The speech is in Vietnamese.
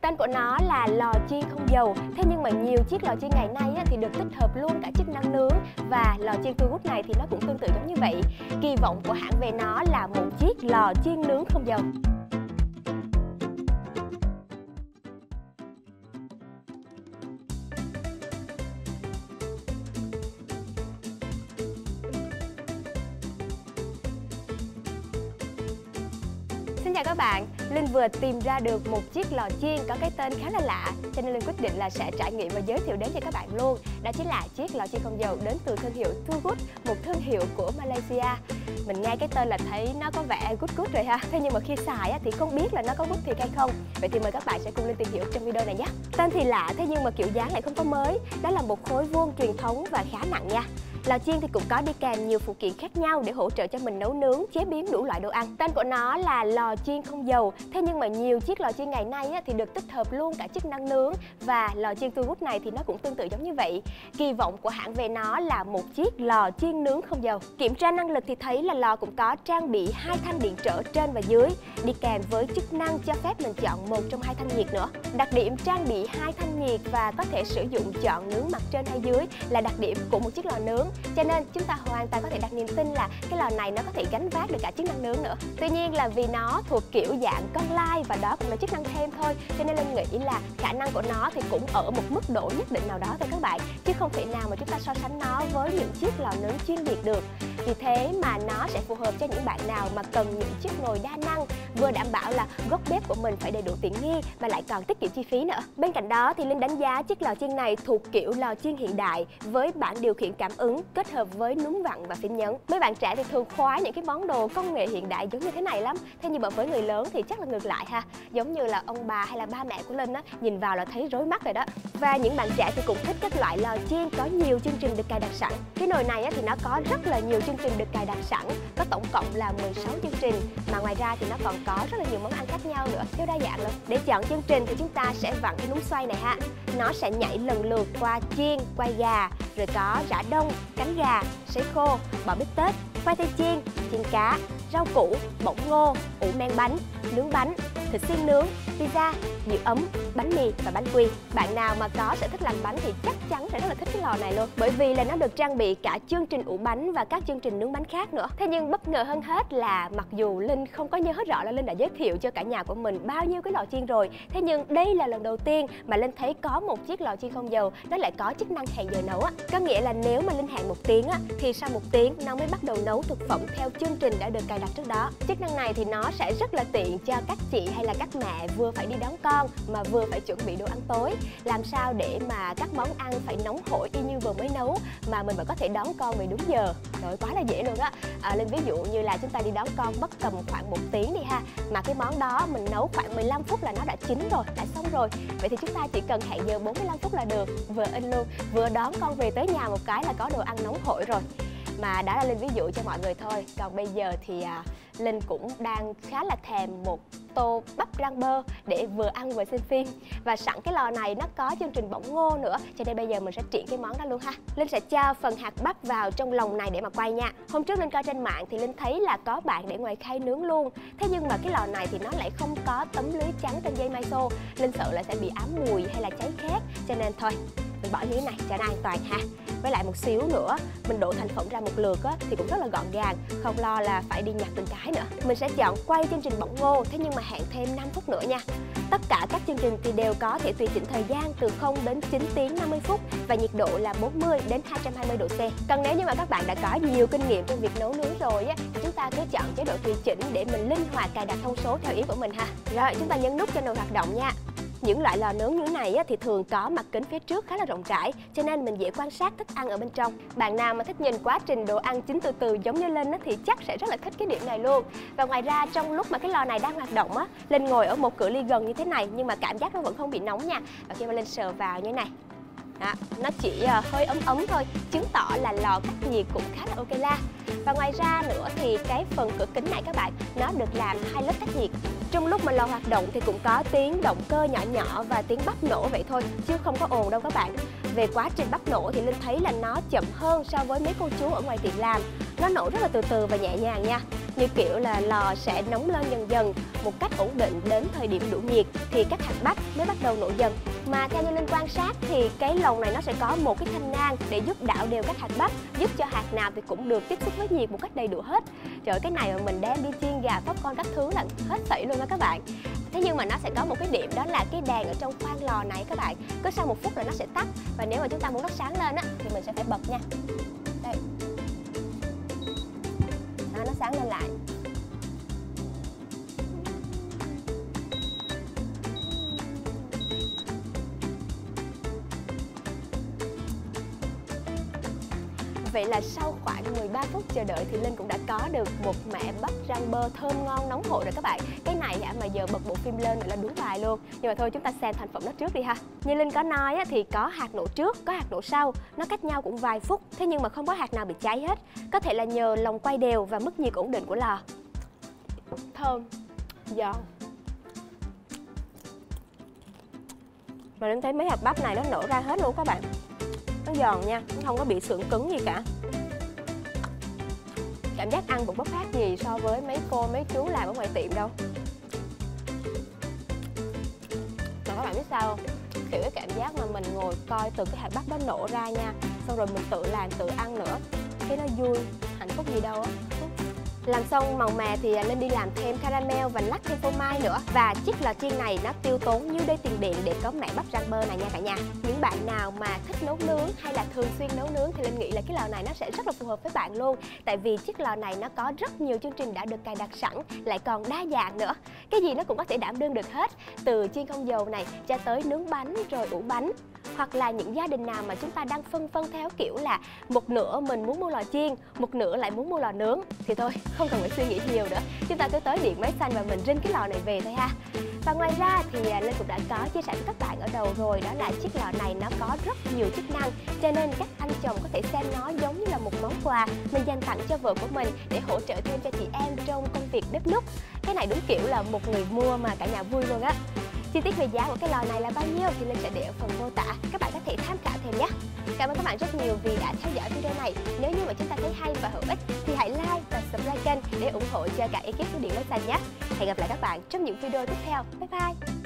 Tên của nó là lò chiên không dầu. Thế nhưng mà nhiều chiếc lò chiên ngày nay thì được tích hợp luôn cả chức năng nướng. Và lò chiên Tru Good này thì nó cũng tương tự giống như vậy. Kỳ vọng của hãng về nó là một chiếc lò chiên nướng không dầu. Xin chào các bạn, Linh vừa tìm ra được một chiếc lò chiên có cái tên khá là lạ, cho nên Linh quyết định là sẽ trải nghiệm và giới thiệu đến cho các bạn luôn. Đó chính là chiếc lò chiên không dầu đến từ thương hiệu Tru Good, một thương hiệu của Malaysia. Mình nghe cái tên là thấy nó có vẻ good rồi ha. Thế nhưng mà khi xài thì không biết là nó có good thiệt hay không. Vậy thì mời các bạn sẽ cùng Linh tìm hiểu trong video này nhé. Tên thì lạ, thế nhưng mà kiểu dáng lại không có mới. Đó là một khối vuông truyền thống và khá nặng nha. Lò chiên thì cũng có đi kèm nhiều phụ kiện khác nhau để hỗ trợ cho mình nấu nướng, chế biến đủ loại đồ ăn. Tên của nó là lò chiên không dầu. Thế nhưng mà nhiều chiếc lò chiên ngày nay thì được tích hợp luôn cả chức năng nướng. Và lò chiên Tru Good này thì nó cũng tương tự giống như vậy. Kỳ vọng của hãng về nó là một chiếc lò chiên nướng không dầu. Kiểm tra năng lực thì thấy là lò cũng có trang bị 2 thanh điện trở trên và dưới, đi kèm với chức năng cho phép mình chọn một trong 2 thanh nhiệt nữa. Đặc điểm trang bị 2 thanh nhiệt và có thể sử dụng chọn nướng mặt trên hay dưới là đặc điểm của một chiếc lò nướng. Cho nên chúng ta hoàn toàn có thể đặt niềm tin là cái lò này nó có thể gánh vác được cả chức năng nướng nữa. Tuy nhiên là vì nó thuộc kiểu dạng con lai và đó cũng là chức năng thêm thôi, cho nên Linh nghĩ là khả năng của nó thì cũng ở một mức độ nhất định nào đó thôi các bạn, chứ không thể nào mà chúng ta so sánh nó với những chiếc lò nướng chuyên biệt được. Vì thế mà nó sẽ phù hợp cho những bạn nào mà cần những chiếc nồi đa năng, vừa đảm bảo là góc bếp của mình phải đầy đủ tiện nghi mà lại còn tiết kiệm chi phí nữa. Bên cạnh đó thì Linh đánh giá chiếc lò chiên này thuộc kiểu lò chiên hiện đại với bảng điều khiển cảm ứng kết hợp với núm vặn và phím nhấn. Mấy bạn trẻ thì thường khoái những cái món đồ công nghệ hiện đại giống như thế này lắm. Thế nhưng mà với người lớn thì chắc là ngược lại ha. Giống như là ông bà hay là ba mẹ của Linh nhìn vào là thấy rối mắt rồi đó. Và những bạn trẻ thì cũng thích các loại lò chiên có nhiều chương trình được cài đặt sẵn. Cái nồi này thì nó có rất là nhiều chương trình được cài đặt sẵn, có tổng cộng là 16 chương trình. Mà ngoài ra thì nó còn có rất là nhiều món ăn khác nhau nữa, siêu đa dạng luôn. Để chọn chương trình thì chúng ta sẽ vặn cái núm xoay này ha. Nó sẽ nhảy lần lượt qua chiên, quay gà, rồi có rã đông, cánh gà, sấy khô, bò bít tết, khoai tây chiên, chiên cá, rau củ, bỗng ngô, ủ men bánh, nướng bánh, thịt xiên nướng, pizza, giữ ấm, bánh mì và bánh quy. Bạn nào mà có sở thích làm bánh thì chắc chắn sẽ rất là thích cái lò này luôn, bởi vì là nó được trang bị cả chương trình ủ bánh và các chương trình nướng bánh khác nữa. Thế nhưng bất ngờ hơn hết là mặc dù Linh không có nhớ rõ là Linh đã giới thiệu cho cả nhà của mình bao nhiêu cái lò chiên rồi, thế nhưng đây là lần đầu tiên mà Linh thấy có một chiếc lò chiên không dầu nó lại có chức năng hẹn giờ nấu á. Có nghĩa là nếu mà Linh hẹn 1 tiếng thì sau 1 tiếng nó mới bắt đầu nấu thực phẩm theo chương trình đã được cài đặt trước đó. Chức năng này thì nó sẽ rất là tiện cho các chị hay là các mẹ vừa phải đi đón con mà vừa phải chuẩn bị đồ ăn tối. Làm sao để mà các món ăn phải nóng hổi y như vừa mới nấu mà mình vẫn có thể đón con về đúng giờ. Rồi quá là dễ luôn á. Linh ví dụ như là chúng ta đi đón con mất tầm khoảng 1 tiếng đi ha, mà cái món đó mình nấu khoảng 15 phút là nó đã chín rồi, đã xong rồi. Vậy thì chúng ta chỉ cần hẹn giờ 45 phút là được, vừa in luôn, vừa đón con về tới nhà một cái là có đồ ăn nóng hổi rồi. Mà đã là Linh ví dụ cho mọi người thôi. Còn bây giờ thì Linh cũng đang khá là thèm một tô bắp rang bơ để vừa ăn vừa xem phim. Và sẵn cái lò này nó có chương trình bỗng ngô nữa, cho nên bây giờ mình sẽ triển cái món đó luôn ha. Linh sẽ cho phần hạt bắp vào trong lồng này để mà quay nha. Hôm trước Linh coi trên mạng thì Linh thấy là có bạn để ngoài khay nướng luôn. Thế nhưng mà cái lò này thì nó lại không có tấm lưới trắng trên dây meso. Linh sợ là sẽ bị ám mùi hay là cháy khét, cho nên thôi mình bỏ như thế này cho nó an toàn ha. Với lại một xíu nữa mình đổ thành phẩm ra một lượt thì cũng rất là gọn gàng, không lo là phải đi nhặt từng cái nữa. Mình sẽ chọn quay chương trình bỗng ngô, thế nhưng mà hẹn thêm 5 phút nữa nha. Tất cả các chương trình thì đều có thể tùy chỉnh thời gian từ 0 đến 9 tiếng 50 phút và nhiệt độ là 40 đến 220 độ C. Còn nếu như mà các bạn đã có nhiều kinh nghiệm trong việc nấu nướng rồi thì chúng ta cứ chọn chế độ tùy chỉnh để mình linh hoạt cài đặt thông số theo ý của mình ha. Rồi chúng ta nhấn nút cho nồi hoạt động nha. Những loại lò nướng như thế này thì thường có mặt kính phía trước khá là rộng rãi, cho nên mình dễ quan sát thức ăn ở bên trong. Bạn nào mà thích nhìn quá trình đồ ăn chín từ từ giống như Linh thì chắc sẽ rất là thích cái điểm này luôn. Và ngoài ra trong lúc mà cái lò này đang hoạt động Linh ngồi ở một cự ly gần như thế này nhưng mà cảm giác nó vẫn không bị nóng nha. Và khi mà Linh sờ vào như thế này đó, nó chỉ hơi ấm ấm thôi, chứng tỏ là lò cách nhiệt cũng khá là ok la. Và ngoài ra nữa thì cái phần cửa kính này các bạn, nó được làm 2 lớp cách nhiệt. Trong lúc mà lò hoạt động thì cũng có tiếng động cơ nhỏ nhỏ và tiếng bắp nổ vậy thôi, chứ không có ồn đâu các bạn. Về quá trình bắp nổ thì Linh thấy là nó chậm hơn so với mấy cô chú ở ngoài tiệm làm. Nó nổ rất là từ từ và nhẹ nhàng nha. như kiểu là lò sẽ nóng lên dần dần một cách ổn định đến thời điểm đủ nhiệt thì các hạt bắp mới bắt đầu nổ dần. Mà theo Như Linh quan sát thì cái lồng này nó sẽ có một cái thanh nang để giúp đảo đều các hạt bắp, giúp cho hạt nào thì cũng được tiếp xúc với nhiệt một cách đầy đủ hết. Trời ơi, cái này mà mình đem đi chiên gà, popcorn các thứ là hết sảy luôn đó các bạn. Thế nhưng mà nó sẽ có một cái điểm, đó là cái đèn ở trong khoang lò này các bạn, cứ sau 1 phút là nó sẽ tắt. Và nếu mà chúng ta muốn nó sáng lên á thì mình sẽ phải bật nha. Đây. Đó, nó sáng lên lại. Vậy là sau khoảng 13 phút chờ đợi thì Linh cũng đã có được một mẻ bắp rang bơ thơm ngon nóng hổi rồi các bạn. Cái này mà giờ bật bộ phim lên là đúng bài luôn. Nhưng mà thôi chúng ta xem thành phẩm nó trước đi ha. Như Linh có nói thì có hạt nổ trước, có hạt nổ sau, nó cách nhau cũng vài phút. Thế nhưng mà không có hạt nào bị cháy hết. Có thể là nhờ lồng quay đều và mức nhiệt ổn định của lò. Thơm, giòn. Mà Linh thấy mấy hạt bắp này nó nổ ra hết luôn các bạn. Nó giòn nha, nó không có bị sượng cứng gì cả. Cảm giác ăn cũng có khác gì so với mấy cô, mấy chú làm ở ngoài tiệm đâu. Mà các bạn biết sao không? Kiểu cái cảm giác mà mình ngồi coi từ cái hạt bắp đó nổ ra nha, xong rồi mình tự làm, tự ăn nữa, cái nó vui, hạnh phúc gì đâu á. Làm xong màu mè thì Linh đi làm thêm caramel và lắc thêm phô mai nữa. Và chiếc lò chiên này nó tiêu tốn như đôi tiền điện để có mẻ bắp rang bơ này nha cả nhà. Những bạn nào mà thích nấu nướng hay là thường xuyên nấu nướng thì Linh nghĩ là cái lò này nó sẽ rất là phù hợp với bạn luôn. Tại vì chiếc lò này nó có rất nhiều chương trình đã được cài đặt sẵn, lại còn đa dạng nữa. Cái gì nó cũng có thể đảm đương được hết, từ chiên không dầu này cho tới nướng bánh rồi ủ bánh. Hoặc là những gia đình nào mà chúng ta đang phân theo kiểu là một nửa mình muốn mua lò chiên, một nửa lại muốn mua lò nướng thì thôi, không cần phải suy nghĩ nhiều nữa. Chúng ta cứ tới điện máy xanh và mình rinh cái lò này về thôi ha. Và ngoài ra thì Linh cũng đã có chia sẻ với các bạn ở đầu rồi, đó là chiếc lò này nó có rất nhiều chức năng, cho nên các anh chồng có thể xem nó giống như là một món quà mình dành tặng cho vợ của mình để hỗ trợ thêm cho chị em trong công việc bếp núc. Cái này đúng kiểu là một người mua mà cả nhà vui luôn á. Chi tiết về giá của cái lò này là bao nhiêu thì Linh sẽ để ở phần mô tả, các bạn có thể tham khảo thêm nhé. Cảm ơn các bạn rất nhiều vì đã theo dõi video này. Nếu như mà chúng ta thấy hay và hữu ích thì hãy like và subscribe kênh để ủng hộ cho cả ekip của Điện Máy Xanh nhé. Hẹn gặp lại các bạn trong những video tiếp theo. Bye bye!